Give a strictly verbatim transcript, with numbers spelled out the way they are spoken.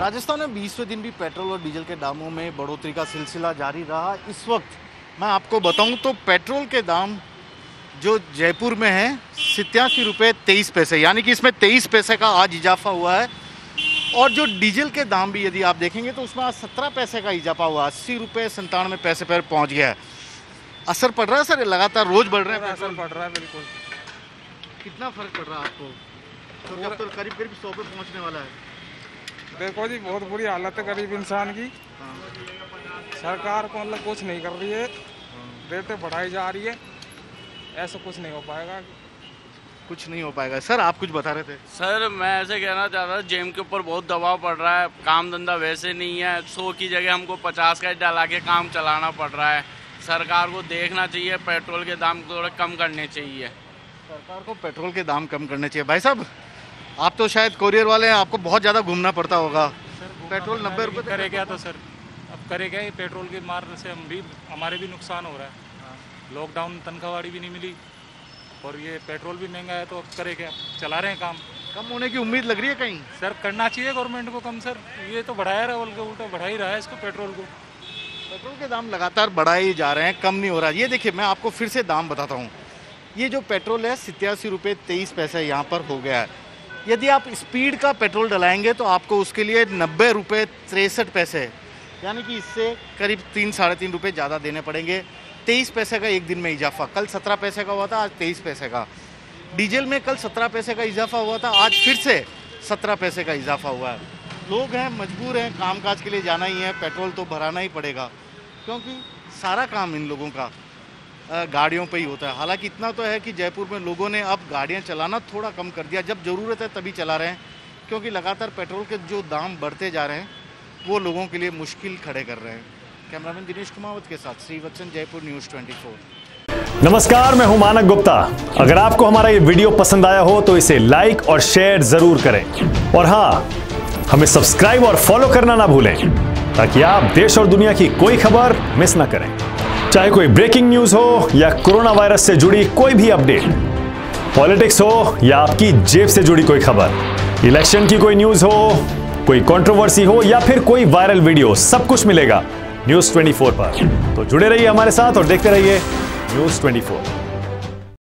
राजस्थान में बीसवें दिन भी पेट्रोल और डीजल के दामों में बढ़ोतरी का सिलसिला जारी रहा। इस वक्त मैं आपको बताऊं तो पेट्रोल के दाम जो जयपुर में है सत्तासी रुपये तेईस पैसे, यानी कि इसमें तेईस पैसे का आज इजाफा हुआ है। और जो डीजल के दाम भी यदि आप देखेंगे तो उसमें आज सत्रह पैसे का इजाफा हुआ, अस्सी रुपये संतानवे पैसे पर पहुंच गया है। असर पड़ रहा है सर, लगातार रोज बढ़ रहे हैं, असर पड़ रहा है बिल्कुल। कितना फर्क पड़ रहा है आपको? तो अब तो करीब करीब सौ पे पहुंचने वाला है। देखो जी, बहुत बुरी हालत है गरीब इंसान की। सरकार को मतलब कुछ नहीं कर रही है, रेटें बढ़ाई जा रही है, ऐसा कुछ नहीं हो पाएगा। कुछ नहीं हो पाएगा। सर आप कुछ बता रहे थे। सर मैं ऐसे कहना चाहता था, जेम के ऊपर बहुत दबाव पड़ रहा है, काम धंधा वैसे नहीं है, सौ की जगह हमको पचास का डाला के काम चलाना पड़ रहा है। सरकार को देखना चाहिए, पेट्रोल के दाम थोड़े कम करने चाहिए। सरकार को पेट्रोल के दाम कम करने चाहिए। भाई साहब आप तो शायद कोरियर वाले हैं, आपको बहुत ज़्यादा घूमना पड़ता होगा। पेट्रोल नब्बे रुपये करे क्या तो सर, अब करे क्या, ये पेट्रोल की मार से हम भी हमारे भी नुकसान हो रहा है। लॉकडाउन तनख्वाहवाड़ी भी नहीं मिली और ये पेट्रोल भी महंगा है, तो अब करे क्या, चला रहे हैं काम। कम होने की उम्मीद लग रही है कहीं? सर करना चाहिए गवर्नमेंट को कम। सर ये तो बढ़ाया रहा है, उल्टा बढ़ा ही रहा है इसको, पेट्रोल को। पेट्रोल के दाम लगातार बढ़ाए ही जा रहे हैं, कम नहीं हो रहा। ये देखिए मैं आपको फिर से दाम बताता हूँ। ये जो पेट्रोल है सत्तासी रुपये तेईस पैसे यहाँ पर हो गया है। यदि आप स्पीड का पेट्रोल डलाएंगे तो आपको उसके लिए नब्बे रुपये तिरसठ पैसे, यानी कि इससे करीब तीन साढ़े तीन रुपये ज़्यादा देने पड़ेंगे। तेईस पैसे का एक दिन में इजाफा, कल सत्रह पैसे का हुआ था, आज तेईस पैसे का। डीजल में कल सत्रह पैसे का इजाफा हुआ था, आज फिर से सत्रह पैसे का इजाफा हुआ है। लोग हैं, मजबूर हैं, कामकाज के लिए जाना ही है, पेट्रोल तो भराना ही पड़ेगा, क्योंकि सारा काम इन लोगों का गाड़ियों पे ही होता है। हालांकि इतना तो है कि जयपुर में लोगों ने अब गाड़ियां चलाना थोड़ा कम कर दिया, जब ज़रूरत है तभी चला रहे हैं, क्योंकि लगातार पेट्रोल के जो दाम बढ़ते जा रहे हैं वो लोगों के लिए मुश्किल खड़े कर रहे हैं। कैमरामैन दिनेश कुमावत के साथ श्रीवत्सन, जयपुर न्यूज़ चौबीस। नमस्कार, मैं हूं मानक गुप्ता। अगर आपको हमारा ये वीडियो पसंद आया हो तो इसे लाइक और शेयर जरूर करें, और हाँ, हमें सब्सक्राइब और फॉलो करना ना भूलें, ताकि आप देश और दुनिया की कोई खबर मिस ना करें। चाहे कोई ब्रेकिंग न्यूज हो या कोरोना वायरस से जुड़ी कोई भी अपडेट, पॉलिटिक्स हो या आपकी जेब से जुड़ी कोई खबर, इलेक्शन की कोई न्यूज हो, कोई कंट्रोवर्सी हो या फिर कोई वायरल वीडियो, सब कुछ मिलेगा न्यूज़ चौबीस पर। तो जुड़े रहिए हमारे साथ और देखते रहिए न्यूज़ चौबीस।